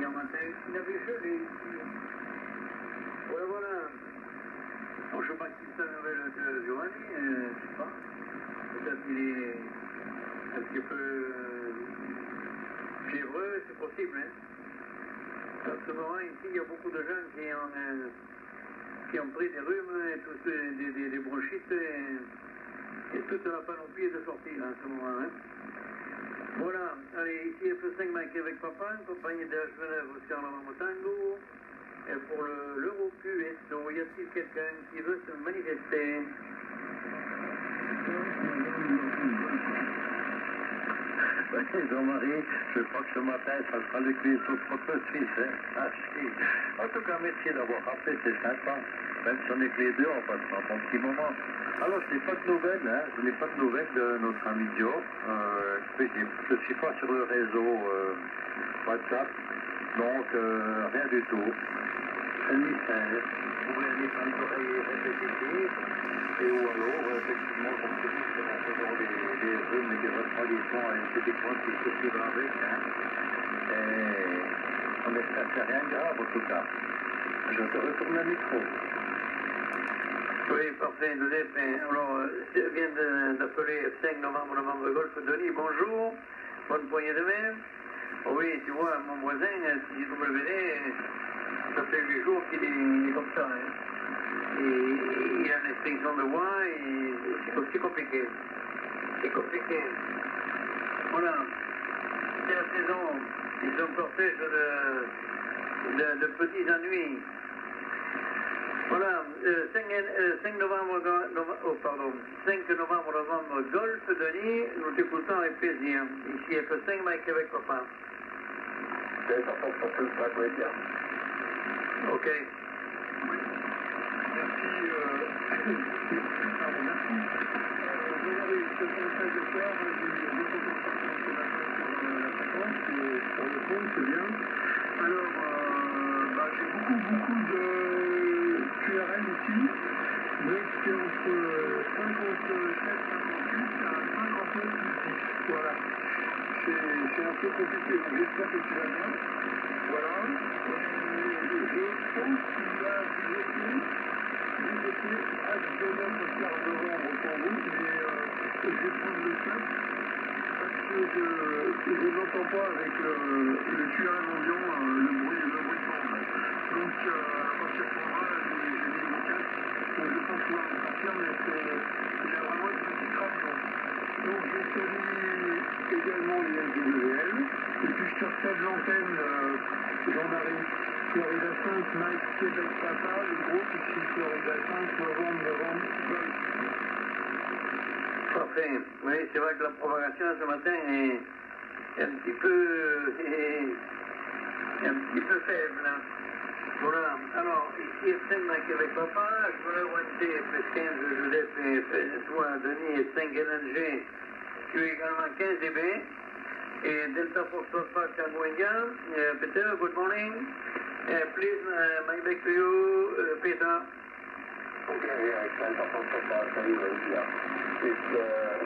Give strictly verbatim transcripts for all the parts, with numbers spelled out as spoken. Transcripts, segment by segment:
hier matin, il avait gelé. Voilà, voilà. Alors, je ne sais pas si c'est la nouvelle de Giovanni, euh, je ne sais pas. Peut-être qu'il est un petit peu fiévreux, c'est possible. Hein. En ce moment, ici, il y a beaucoup de jeunes qui ont, euh, qui ont pris des rhumes, et tous des, des, des, des bronchites, et, et toute la panoplie de sortie là, en ce moment. Hein. Voilà, allez, ici F cinq Mike avec papa, en compagnie de H vingt-neuf Oscar Novembre Tango. Et pour l'Euro Q S O, y a-t-il quelqu'un qui veut se manifester? Oui, Jean-Marie, je crois que ce matin, ça sera le quiz au proto suisse. Hein? Ah, si. En tout cas, merci d'avoir rappelé, c'est sympa. Même si on est que les deux, on passera un bon petit moment. Alors, je n'ai pas de nouvelles, hein? Je n'ai pas de nouvelles de notre ami Joe. Euh, je ne suis pas sur le réseau euh, WhatsApp, donc euh, rien du tout. Un mystère. Vous pouvez aller dans les oreilles répétitives, et ou alors, euh, effectivement, comme je dis, c'est en faisant des, des rhumes et des refroidissements et c'est des points qui se suivent avec. Hein. Et on espère que c'est rien de grave, en tout cas. Je te retourne le micro. Oui, parfait, Joseph. Alors, je viens d'appeler cinq novembre, novembre Golf Denis, bonjour, bonne poignée de main. Oui, tu vois, mon voisin, si vous me le venez, ça fait huit jours qu'il est, est comme ça. Hein. Et, il a une extinction de voix et c'est compliqué. C'est compliqué. Voilà. C'est la saison. Ils sont cortège de, de, de petits ennuis. Voilà, euh, cinq, euh, cinq novembre, novembre, oh, pardon, cinq novembre, novembre, Golf Denis, nous t'écoutons avec plaisir. Ici F cinq, Mike avec papa. C'est ça, ça peut pas jouer bien. Ok. Merci, euh, pardon, merci. Euh, Valérie, je te fais un message de soir, j'ai beaucoup de participation sur la fréquence, et sur le fond, c'est bien. Alors, euh, bah, j'ai beaucoup, beaucoup de Q R M ici, donc c'est entre cinquante-sept cinquante-huit à cinquante-neuf dix. Voilà. C'est un peu compliqué, donc j'espère que tu vas bien. Voilà. Et je pense qu'il y a du dossier, du dossier H vingt-neuf au quart novembre pour vous, mais euh, je vais prendre le chat parce que je, je n'entends pas avec le, le Q R M ambiant euh, le bruit, le bruit fort. Donc euh, quand tu reprendras, j'ai mis mon casque, donc je pense pouvoir me sortir, mais il y a vraiment une petite traction. Donc je salue également les S W L, et puis je te recède l'antenne, euh, Jean-Marie, Florida cinq, Mike, Québec Papa, le groupe, ici Florida cinq, novembre, novembre, Golf. Parfait. Oui, c'est vrai que la propagation ce matin est, est un petit peu est, est un petit peu faible. Hein. Voilà. Alors, ici F cinq Mike avec papa, je voulais augmenter plus quinze Joseph et toi Denis et cinq L N G. Tu es également quinze D B. Et Delta Foxtrot Park Tango India. Uh, Peter, good morning. Uh, please, uh, my back to you, uh, Peter. Okay, yeah, it's Delta Foxtrot Park Tango India. It's, uh,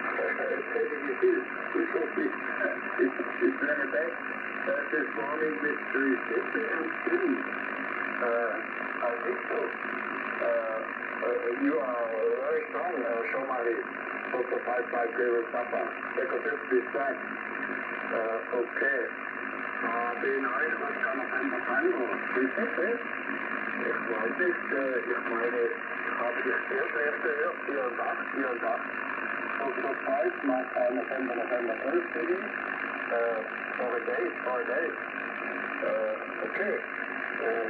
it is, it's okay. It's, it's very bad. Uh, this morning with three fifty and three. Uh, I think so. Uh, uh, you are very strong, uh, Shomari. Also five five zero Papa. Because it's this time. Uh, okay. Uh, den einen, was kann noch ein Tango? Wie ist das? Ich weiß nicht, äh, ich meine, ich habe das sehr, sehr gehört, vierundacht, vierundacht. Und so five, November, November, twelve, maybe? Uh, for a day, for a day. Uh, okay. Uh,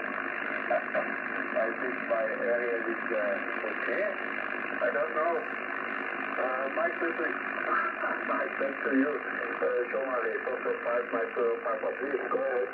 I think my area is uh, okay. I don't know. Uh, Mike, listen. Mike, thanks to you. Uh, Jean-Marie, also five, Mike, uh, Papa, please go ahead.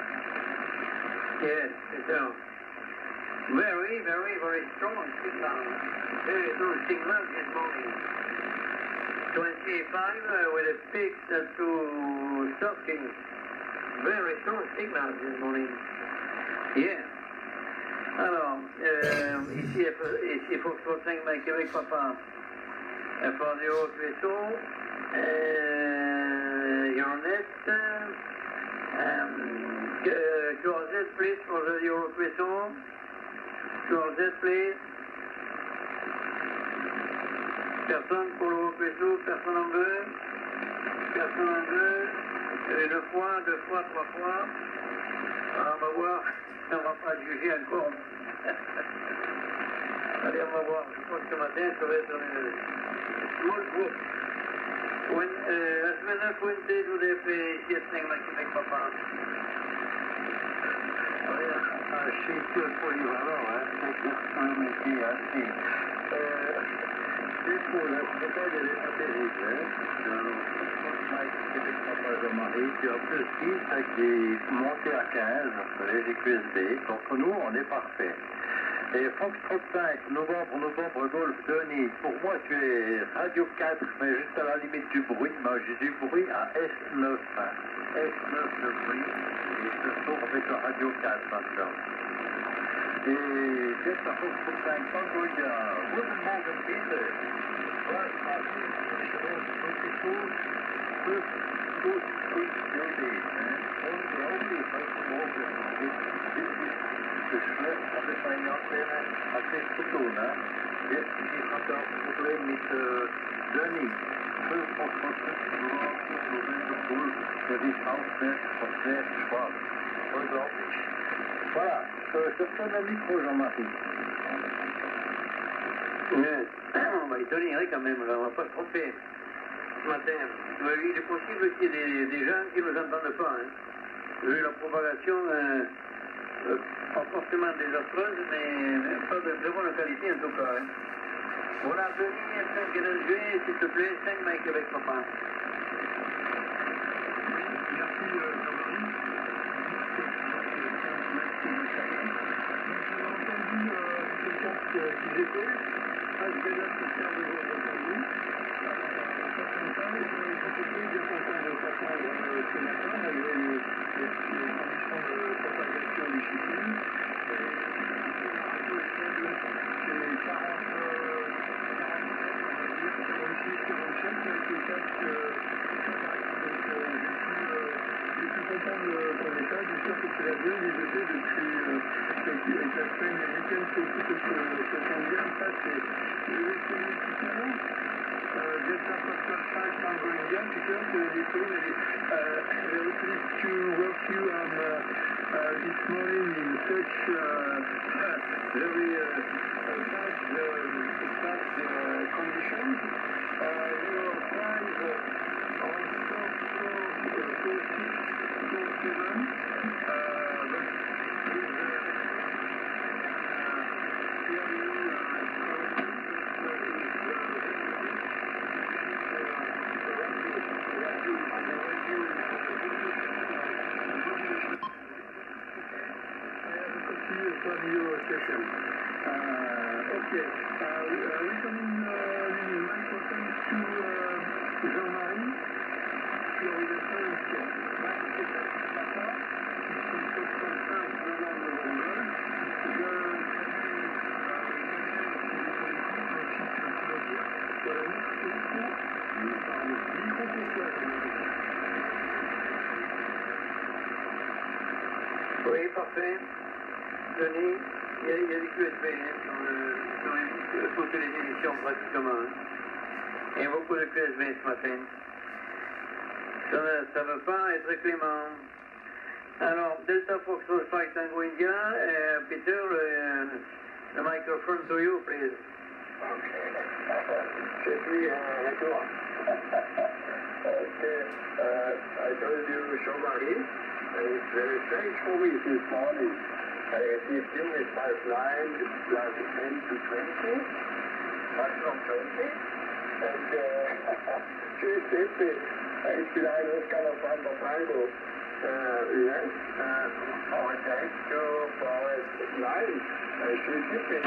Yes, so very, very, very strong signal. Very strong signal this morning. twenty-five uh, with a peak to stocking. Very strong signal this morning. Yeah. Alors, euh, ici, ici, Foxtrot cinq Mike avec papa. F R D O Vaisseau, euh, Euronet, euh, Uh, Q R Z, please, for the European. Q R Z, please. Personne pour l'European, personne en veut. Personne en veut. Et deux fois, deux fois, trois fois. Alors, on va voir. On ne va pas juger encore. Allez, on va voir. Je crois que ce matin, ça va être une small group. When, uh, la semaine Fuente, do they play Siesteng like you make papa? Assez peu polyvalent, hein, c'est-à-dire métier assez. Du coup, la méthode elle est pas terrible, hein. Jean-Marie, puis en plus, c'est qui est monté à quinze, les Q S B, contre nous, on est parfait. Et Foxtrot cinq, novembre, novembre, Golf, Denis, pour moi tu es Radio quatre, mais juste à la limite du bruit, moi j'ai du bruit à S neuf, hein. S neuf le bruit, et je sors avec le Radio quatre maintenant. Et Delta Foxtrot cinq, Tangoya, Guten Morgen bitte, was hat die Beautiful, plus, plus, plus, baby, unglaublich, heute Morgen, dus dat is mijn afdeling, het is te doen, hè. Dit die gaat dat probleem niet uh, Danny. Veel opvatten, vooral probleem de boel, dat is altijd van zeer zwaar. Unglaublich. Voilà, euh, je prends le micro, Jean-Marie. Mais, on va y tenir quand même, là, on ne va pas se tromper. Ce matin, il est possible qu'il y ait des, des gens qui ne nous entendent pas, hein. Vu la propagation. Euh, Euh, pas forcément désastreuse, mais pas de très bonne qualité en tout cas. Hein. Voilà, Denis, cinq et neuf juillet, s'il te plaît, cinq Mike avec papa. Merci Jean-Marie. J'ai entendu ce casque qui décolle. H V neuf se sert de votre entendu. Ça comme ça, et j'étais bien content de t'entendre ce matin, malgré les conditions de propagation du shipping. C'est quarante, quarante-six, quarante-sept, avec le casque. Je suis content de ton message, j'espère que tu l'as bien visité depuis avec la semaine américaine, c'est tout ce que ton bien ça c'est le week-end tout à l'heure. Delta Foxtrot five Tango India, Peter, you told me uh, very pleased to work you on uh, uh, this morning in such uh, very uh, bad, uh, bad uh, conditions. Uh, your price uh, on four four six four seven, uh, but with uh, radio station. Uh, okay, uh, uh, returning uh, microphone to uh, Jean-Marie, Florida French, Massachusetts, Papa, qui se confirme devant le Rondel. Voilà, micro par le micro pour toi, Oui, parfait. Denis, il y a, il y a des Q S B hein, sur, le, sur les, toutes les émissions pratiquement. Hein. Et beaucoup de Q S B ce matin. Ça ne veut pas être clément. Alors, Delta Foxtrot five Tango India, uh, Peter, uh, the microphone to you, please. Okay. Je suis en retour. Okay. Uh, I told you, Jean-Marie, it's very strange for me this morning. I received you with five nine plus ten to twenty, maximum twenty, and just simply, ich bin ein Ausgabe von der Franco. Yes, our thanks to Forest nine. She's simply,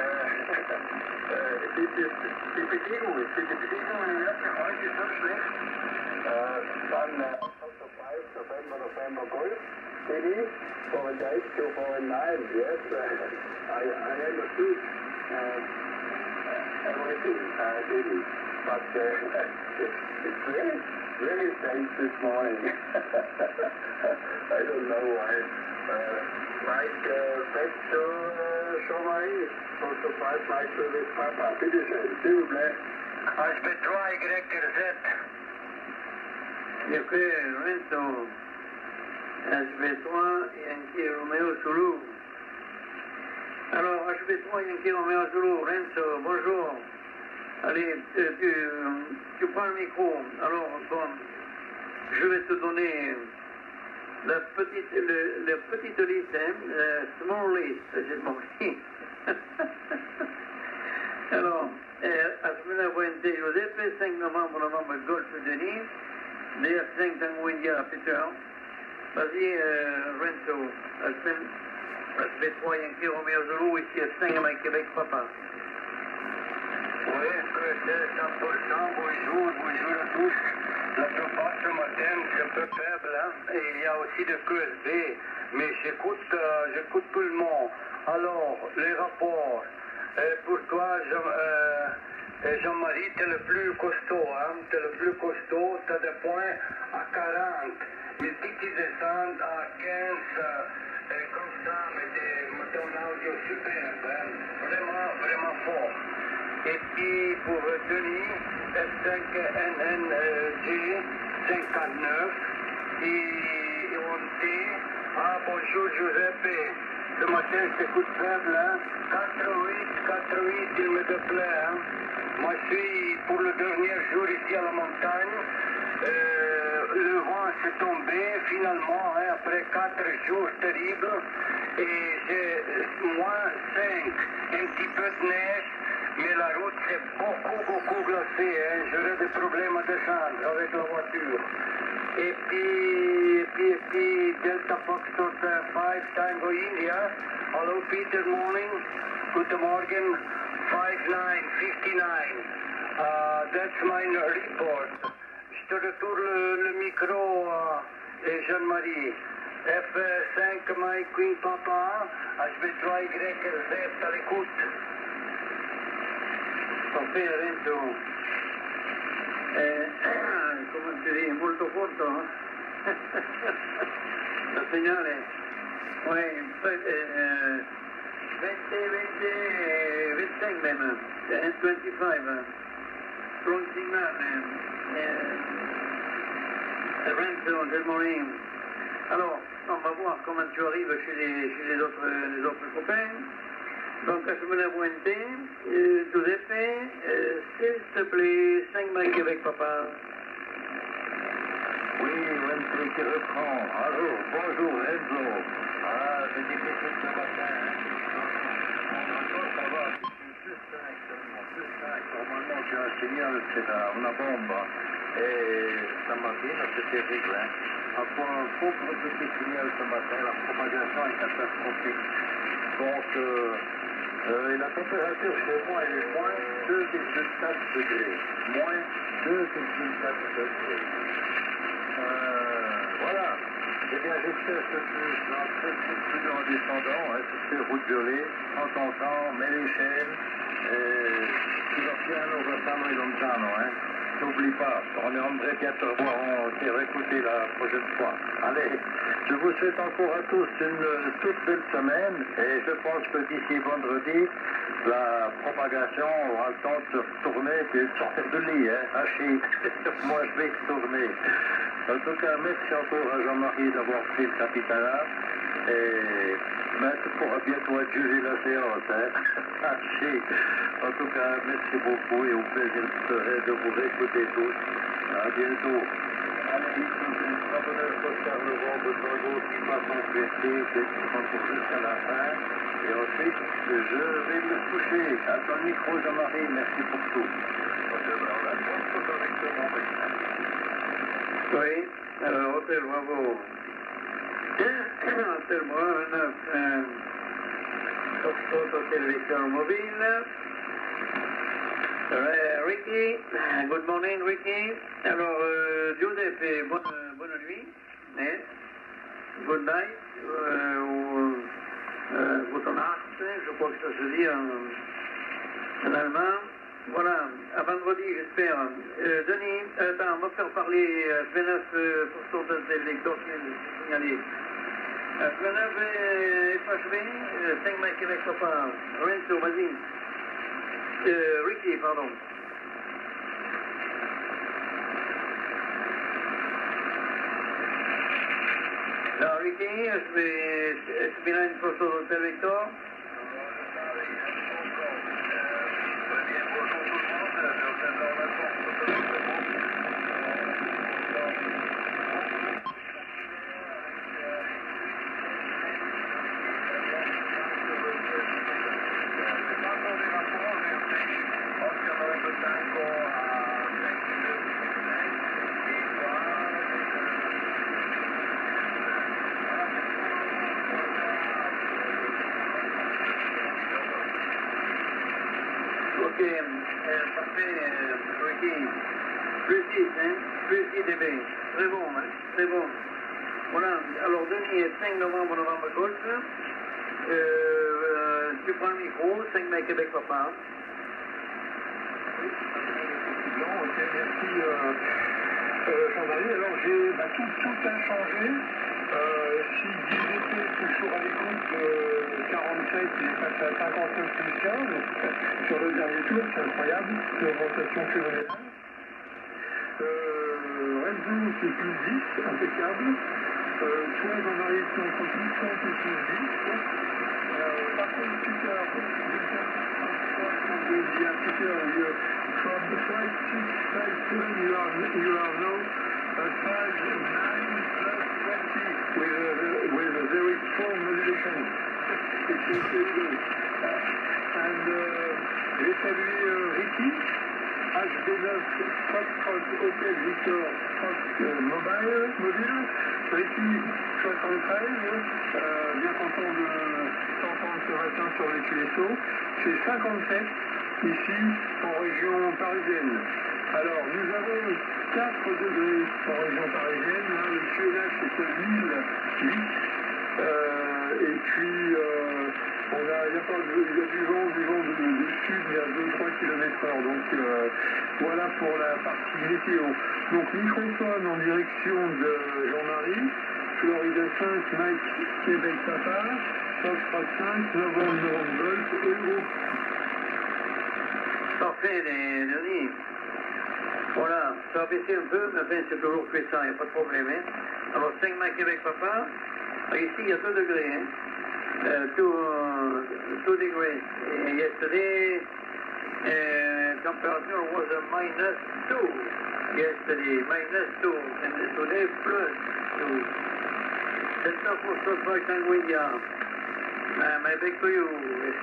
die Bedingung, die Bedingung in März heute so schlecht. Dann October five, November, November Golf. City, foreign eight to foreign nine, yes, uh, I, I understood uh, everything, uh, really, but uh, it's, it's great. really faint this morning. I don't know why. Uh, Mike, uh, back to uh, Jean-Marie, for to fight Mike with Papa. Bitte schön, s'il vous plaît. H B trois Y R Z. J'ai fait Renzo. H B trois Yankee Romeo Zulu. Alors, H B trois Yankee Romeo Zulu, Renzo, bonjour. Allez, tu, tu, tu prends le micro. Alors, bon, je vais te donner la petite, le, la petite liste, hein, la small list, j'ai compris. Alors, euh, Asmina Puente Giuseppe, cinq novembre, novembre, Golfe de Nice, D F cinq Tango India, Peter. Vas-y, euh, Renzo, S B trois Yankee Romeo Zulu, ici à cinq à Québec, papa. Oui, c'est cent pour cent, bonjour, bonjour à tous. La plupart ce matin, c'est un peu faible, hein? Et il y a aussi de Q S B, mais j'écoute, euh, j'écoute tout le monde. Alors, les rapports, euh, pour toi, Jean, euh, Jean-Marie, t'es le plus costaud, hein? T'es le plus costaud, t'as des points à quarante, mais si tu descends à quinze, euh, comme ça, mais t'es un audio superbe, hein? Vraiment, vraiment fort. Et puis pour Denis, F cinq N N G cinquante-neuf, et on dit, ah bonjour Giuseppe, ce matin c'est coup de faible, hein, quatre-huit, quatre-huit, il me déplaît, hein. Moi je suis pour le dernier jour ici à la montagne, euh, le vent s'est tombé finalement, hein, après quatre jours terribles, et j'ai moins cinq, un petit peu de neige. Mais la route c'est beaucoup, beaucoup glacée, hein. J'aurais des problèmes à descendre avec la voiture. Et puis, et puis, et puis, Delta Foxtrot five Tango India. Hello Peter, morning. Good morning. five nine fifty-nine. Uh, that's my report. Je te retourne le, le micro, uh, Jean-Marie. F cinq Mike Queen Papa, H B trois Y R Z à l'écoute. Parfait, Renzo. Eh, come si dice, molto corto. La segnale. Oui, eh, twenty, twenty, twenty-cinq même. twenty-five. Strong signal. Eh, Renzo, good morning. Alors, on va voir comment tu arrives chez les, chez les, autres, les autres copains. Donc, à Asmina Puente, euh, Giuseppe, euh, s'il te plaît, cinq miles Québec, papa. Oui, Renzo qui reprend. Allô, bonjour Renzo. Ah, c'est difficile ce matin. Ça va, c'est plus cinq seulement, plus cinq. Normalement, j'ai un signal, c'est una bomba. Et stamattina, c'est terrible, hein. Après un pauvre petit signal ce matin, la propagation est catastrophique. Donc, euh, Euh, et la température chez moi elle est moins deux virgule quatre degrés. Moins deux virgule quatre degrés. Euh, voilà. Eh bien, j'espère que tu es très plus en descendant, hein, sur ces routes gelées, en t'entend, mets les chaînes, et tu vas piano, restano et lontano, hein. N'oublie pas, on aimerait bien te revoir, on s'est réécouté la prochaine fois. Allez, je vous souhaite encore à tous une toute belle semaine et je pense que d'ici vendredi, la propagation aura le temps de se retourner et de sortir de lit, hein, haché. Moi, je vais tourner. En tout cas, merci encore à Jean-Marie d'avoir pris le capitanat et ben, tu pourras bientôt adjuger la séance, hein. Haché. En tout cas, merci beaucoup et au plaisir de vous réécouter tous. À bientôt. Allez, la bonheur Oscar Laurent de Tango qui passe en P C, c'est jusqu'à la fin. Et ensuite, je vais me coucher. À ton micro, Jean-Marie, merci pour tout. Oui, alors, hôtel Bravo. Hôtel Bravo, neuf. Hôtel Victor Mobile. Uh, Ricky, good morning Ricky. Alors, euh, Giuseppe, bonne, bonne nuit. Eh? Good night. Euh, ou, euh, gute Nacht, je crois que ça se dit en, en allemand. Voilà, à vendredi, j'espère. Euh, Denis, attends, on va faire parler euh, vingt-neuf euh, pour cent des lecteurs qui viennent de signaler. Euh, vingt-neuf euh, F H V, euh, cinq Mike Québec Papa, Renzo, vas-y. Euh, Ricky, pardon. Now, Ricky, S B nine for Hotel Victor. Ok, euh, parfait, euh, Ricky. Plus six, hein, plus six D B. Très bon, hein, très bon. Voilà, alors Denis, cinq novembre, novembre Golf. Euh, euh, tu prends le micro, cinq mai Québec Papa. Ok, merci euh, euh, Jean-Marie. Alors j'ai bah, tout, tout a changé. Euh, si dix étaient toujours à l'écoute de quarante-sept, il est passé à cinquante-neuf plus quinze. Sur le dernier tour, c'est incroyable, une augmentation phénoménale. Euh, Red Bull, c'est plus dix, impeccable. Euh, toi, Jean-Marie, tu entre plus cinq et plus dix. Euh, par contre, Peter, yeah, Peter, you, from the five six five seven, you are, you are now at five nine plus twenty with a, with a very strong modulation. It's very good. Uh, and uh, j'ai salué uh, Ricky, H D neuf, Foxtrot, Hotel Victor, Fox uh, Mobile, mobile, Ricky soixante-treize, euh, bien content de t'entendre ce matin sur les Q S O. C'est cinquante-sept ici en région parisienne. Alors nous avons quatre degrés en région parisienne, hein, le Q N H est à mille huit, euh, et puis euh, on a, il y a pas de, il y a du vent, du vent du, du sud, il y a deux trois kilomètres heure, donc euh, voilà pour la partie météo. Donc microphone en direction de Jean-Marie, Florida cinq, Mike, Québec Papa, Foxtrot cinq, Novembre, Novembre Golf, Euro. Parfait, les Denis. Voilà, ça a baissé un peu, mais enfin c'est toujours puissant, il n'y a pas de problème. Hein. Alors cinq mai Québec Papa, ici il y a deux degrés. Hein. Uh, two, uh, two degrees. Uh, yesterday, uh, temperature was a minus two. Yesterday, minus two, and today plus two. Center for South Tanguilla. Uh, my back to you.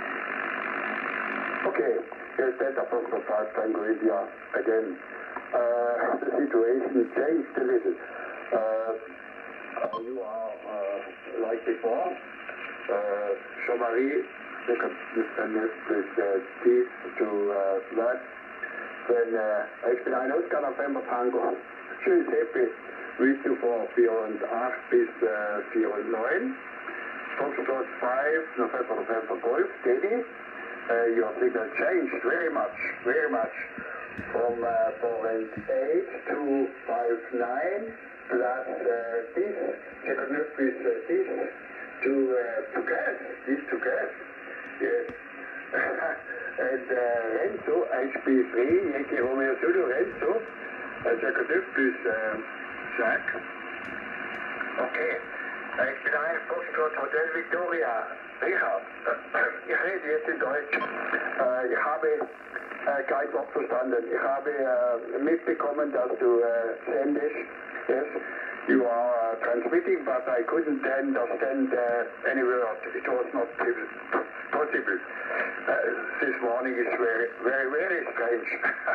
Okay, here's Delta Foxtrot five Tanguilla again. Uh, the situation changed a little. Uh, you are uh, like before. Uh, Jean-Marie, look at this and this with uh, teeth to uh, that. Then uh, ich bin ein Oscar November Tango. Schönes Happy. Reach you for vierundachtzig bis uh, vierundneunzig. Foxtrot five, November November Golf, steady. Uh, your signal changed very much, very much. From uh, four and eight to five nine plus uh, this, second neuf plus uh, this. To, uh, to gas, this to gas, yes. And uh, Renzo, H P three, Yankee Romeo Zulu, Renzo, uh, Jacob plus uh, Jack. Okay, ich bin ein Foxtrot Hotel Victoria. Richard, ich rede jetzt in Deutsch. Uh, ich habe uh, kein Wort verstanden. Ich habe uh, mitbekommen, dass du uh, sendest, yes. You are uh, transmitting, but I couldn't understand uh, any word. It was not possible. Uh, this morning is very, very, very strange.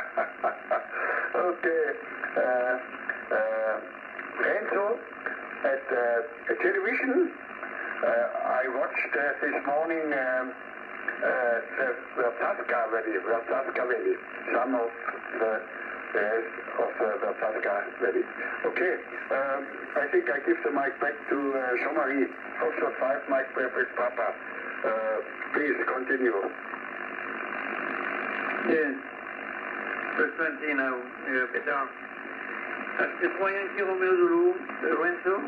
Okay. Uh, uh, Renzo, at uh, television, uh, I watched uh, this morning um, uh, the Versaska Valley, Versaska Valley, some of the Yes, of uh, the Pasca Valley. Okay, um, I think I give the mic back to uh, Jean-Marie. Foxtrot five, Mike Perfect Papa. Uh, please continue. Yes. Plus twenty now, uh, Peter. C'est Yankee Romeo Zulu, Lorenzo.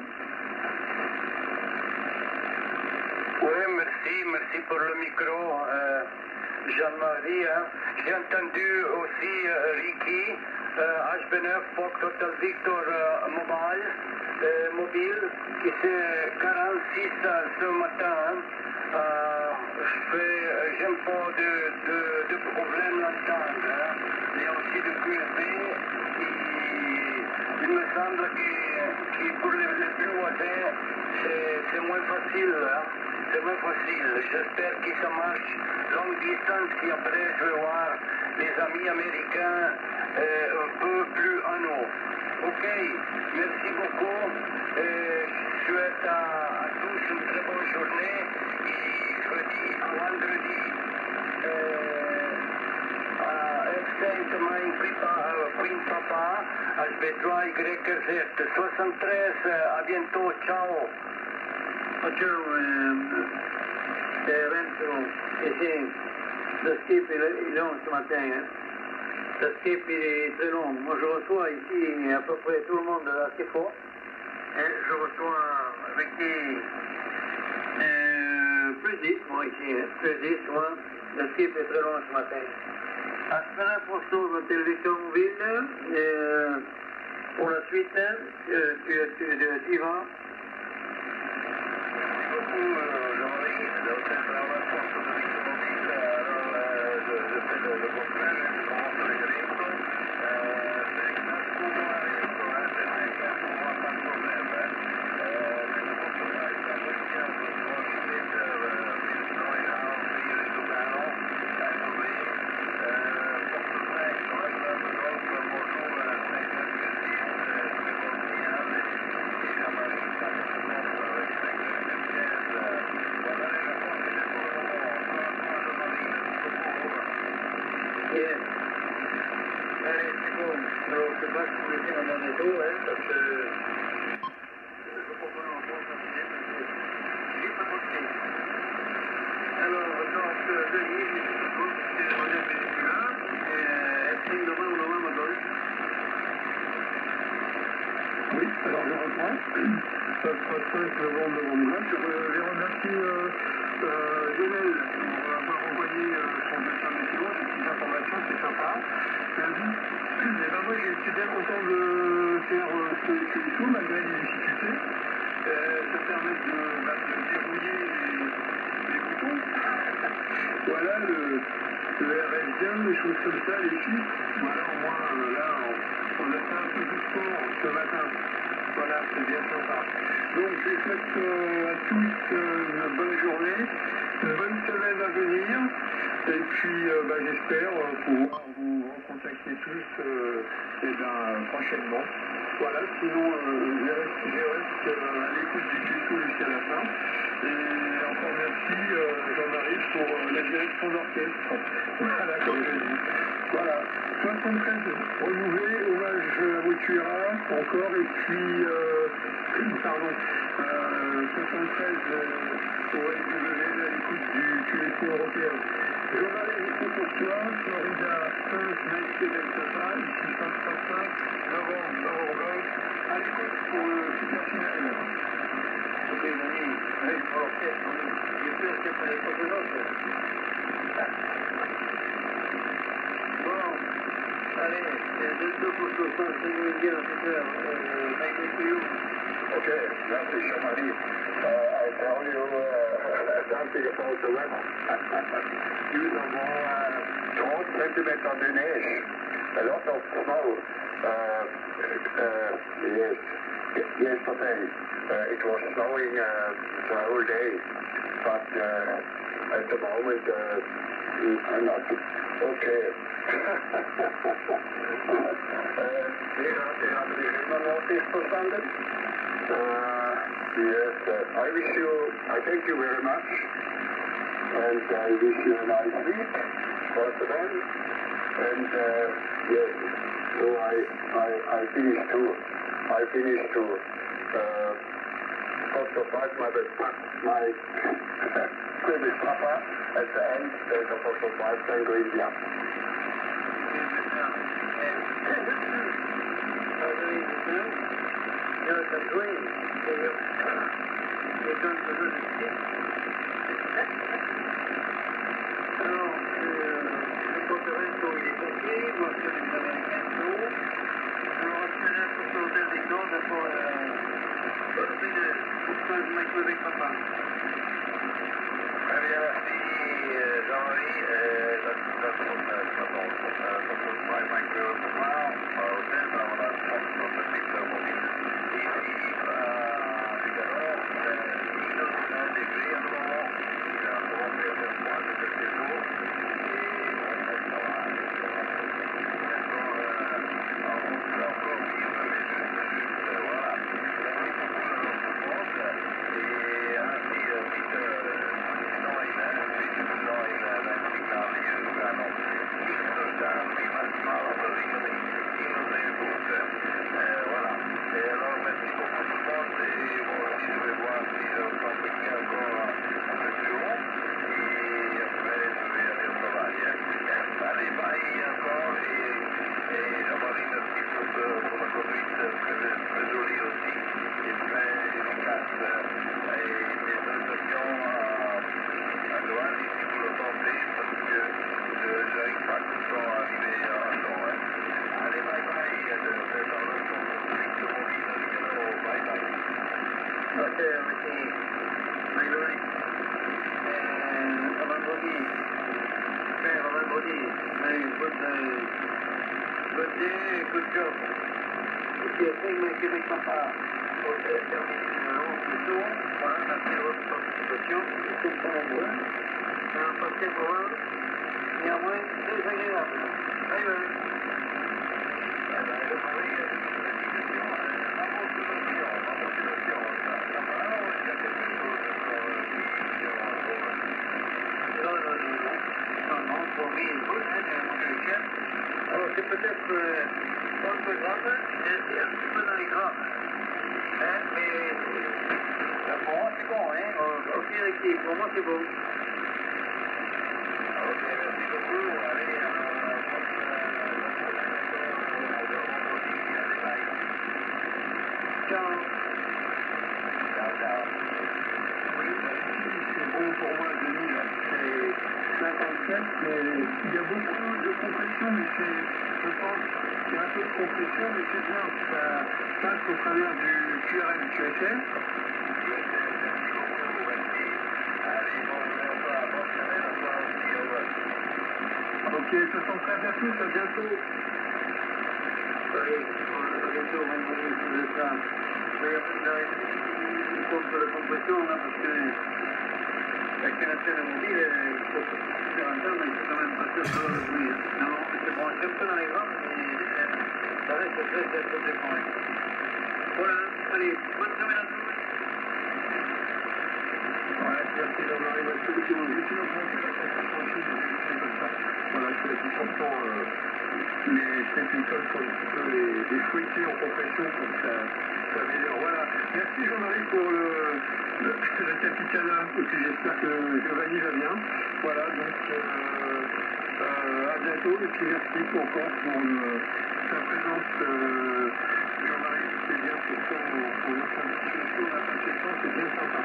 Oui, merci, merci pour le micro, euh, Jean-Marie. Hein. J'ai entendu aussi euh, Ricky, euh, H B neuf, Fox Hotel Victor euh, Mobile, euh, mobile, et c'est quarante-six euh, ce matin. Hein. Euh, j'ai un peu de, de, de problème l'entendre. Hein. Il y a aussi de Q R B. Il me semble que, que pour les, les plus voisins, c'est moins facile. Hein. C'est moins facile. J'espère que ça marche longue distance et après je vais voir les amis américains euh, un peu plus en haut. Ok, merci beaucoup. Euh, je souhaite à, à tous une très bonne journée et je vous dis à vendredi euh, à F cinq Main Queen Papa, H B trois Y Z soixante-treize. À bientôt, ciao. Ciao, euh, c'est Renzo. Ici, le skip il est, il est long ce matin. Hein. Le skip il est très long. Moi je reçois ici à peu près tout le monde assez fort. Et je reçois avec qui euh, plus dix, moi ici, hein. plus dix, moi. Le skip est très long ce matin. Aspera posto de télévision mobile. Euh, pour la suite, hein, tu, tu, tu, tu y vas. Oui, alors je reprends. Ça sera cinq novembre, novembre neuf. Je vais remercier euh, euh, Lionel pour avoir envoyé euh, son bulletin météo, des petites informations, c'est sympa. Euh, et ben moi, je suis bien content de faire euh, ce ce tout, malgré les difficultés. Euh, ça permet de, bah, de dérouiller les, les boutons. Voilà, le, le R S bien, les choses comme ça, les chiffres. Voilà, au moins, euh, là, on, on a fait un peu de sport ce matin. Voilà, c'est bien sympa. Donc, je souhaite euh, à tous euh, une bonne journée, une bonne semaine à venir. Et puis, euh, bah, j'espère euh, pouvoir vous recontacter tous euh, et ben, prochainement. Voilà, sinon, euh, je reste, je reste euh, à l'écoute du tuto jusqu'à la fin. Et encore merci, euh, Jean-Marie, pour euh, la direction d'orchestre. Voilà, comme je dis. Voilà, soixante-treize renouvelé, hommage à Wituera encore, et puis, euh, pardon, euh, soixante-treize euh, au S W à l'écoute du Q S O européen. Jean-Marie, c'est pour toi, Florida cinq, Mike Québec Papa, ici cinq cent cinq, novembre, novembre, à l'écoute pour le super final. Ok, Dani, avec l'orchestre, bien sûr, c'est pour les photos. Bon, allez, deux photos, ça, c'est nous dire, c'est ça, Mike to you. Okay, merci Jean-Marie. Uh, I tell you uh, something about the weather. Nous avons uh, trente centimeters de neige, a lot of snow. Uh, uh, yes, yesterday uh, it was snowing uh, the whole day, but uh, at the moment uh, I'm not okay. uh, have you noticed for something? Uh, yes, uh, I wish you, I thank you very much, and I wish you a nice week, once again, and uh, yes, so I, I, I finished too, I finished too, uh, first of all, my, my previous papa, at the end, there's a first of all, thank you, India. moteur. Il y a un joué, et il donne ce jeu de ski. Alors, le Porto il est pompier, moi je suis les Américains de l'eau. Alors, je suis là sur l'hôtel des Cordes pour le fait de pourquoi je m'accueille avec papa. Très bien, merci Jean-Marie. That's that's what that's what all that's what my my girl for now. Hôtel, on a trente soixante-dix euros. Ici, évidemment, il y a un degré à ce moment. Il a commencé à faire froid de quelques jours. Et on travaille. Maintenant, on peut encore vivre, mais juste, juste, voilà. Merci beaucoup de votre réponse. Et ainsi, Peter, sinon, il a sinon, il a un signal lieu, juste ça, il m'a parlé de lui, il nous écoute. Voilà. Et alors, merci beaucoup tout le monde. Et moi aussi, je vais voir si je peux piquer encore un peu plus haut. Et après, je vais aller au travail. Allez, bye encore. Et, et Jean-Marie, merci pour, pour la conduite très, très jolie aussi. Et très efficace. Et des salutations à Joanne, ici pour le tenter, parce que je n'arrive pas tout le temps à arriver à temps. Hein. Allez, bye bye. Dans le temps de mon vie, bye bye. Ok, merci. Bye bye. À vendredi. Faire à vendredi. Allez, good, good day, good job. Ici, à Saint-Marie, Québec, papa. Hôtel terminé numéro plus tôt. Voilà, merci de votre participation. C'est très nombreux. C'est un passé pour eux. Néanmoins, désagréable. Bye bye. Non, non, non, non. Non, non, pour lui, il faut, hein, c'est un chef. Alors, c'est peut-être euh, pas un peu grave, c'est un petit peu dans les graves. Hein, mais pour moi, c'est bon, hein. Oh, ok, Ricky, pour moi, c'est bon. Ok, merci beaucoup. Allez, Ciao. ciao, ciao. Oui, c'est bon pour moi, Denis, là. C'est cinquante-sept, mais il y a beaucoup de compression, mais c'est, je pense, il y a un peu de compression, mais c'est bien, ça passe au travers du Q R M. Tu essaies? Merci beaucoup, merci. Allez, bonne soirée, bonne semaine à toi aussi, au revoir. Ok, ce sont très à tous, à bientôt. Allez, à bientôt, vendredi, je vais ça. Il faut que la compression, là, parce que avec une antenne mobile, il faut faire un temps, mais il faut quand même passer sur le bruit. Non, c'est bon, c'est un peu dans les grands, mais ça reste très, très, très dépendant. Voilà, allez, bonne semaine à tous. Ouais, merci Jean-Marie. Moi, je peux dire, je suis augmenté la concentration aussi, c'est comme ça. Voilà, je fais dix pour cent euh, les Stapleton sont un petit peu les, les fruités en compression pour que ça, ça améliore. Voilà. Merci Jean-Marie pour le, le, le Capicana. Et puis j'espère que Giovanni va bien. Voilà, donc euh, euh, à bientôt. Et puis merci pour, encore pour le, ta présence. Euh, Jean-Marie, c'est bien pour ton, pour notre institution, la réflexion, c'est bien sympa.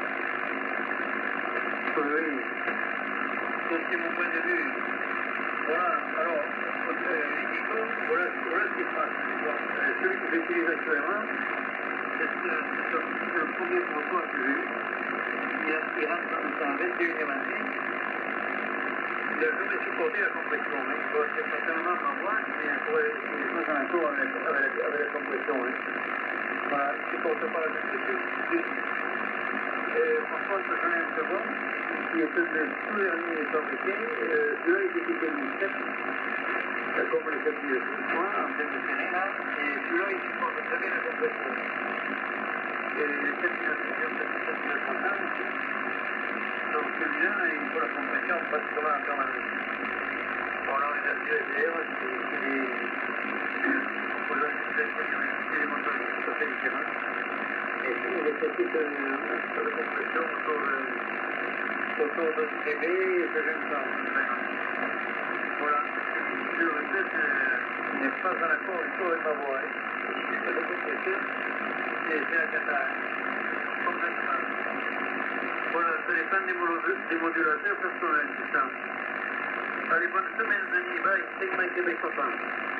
Oui, ça c'est mon point de vue. Voilà, alors, euh, Nico, voilà, voilà ce qui se passe. Bon, euh, celui que j'utilise actuellement, c'est le, le premier propos que j'ai eu. Il, a, il rentre dans sa vingt et unième année. Il n'a jamais supporté la compression. Hein. Bon, c'est certainement ma voix, mais il faudrait qu'il fasse un tour avec, avec, avec la compression. Hein. Voilà, il ne supporte pas la compression. Par contre, j'en ai un second qui est le tout dernier fabriqué. Euh, celui-là, il était équipé d'une step, comme le step du point, en train de serrer là. Et celui-là, il supporte très bien la compression. Et les step du trente ici. Donc celui-là, il faut la compression pratiquement en permanence. Bon, là, on est assuré d'air, c'est des c'est des moteurs tout à fait différents. Et il nécessite une compression autour de autour de dix dB et de vingt ans. Voilà. Je le répète, il n'est pas en accord du tout avec ma voix. de compression, et c'est la cata complètement. Voilà, ça dépend des, des modulateurs personnels, c'est ça. Ça dépend de semaines de niveau, c'est que Québec papa.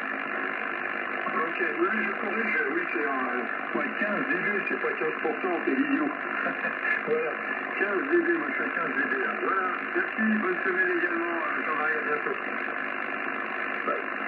Ok, oui, je corrige, oui, c'est un ouais, quinze dB, c'est pas quinze pour cent, c'est l'idiot. Voilà, quinze dB, moi je suis à quinze dB là. Voilà, merci, bonne semaine également, Jean-Marie, à bientôt. Bye.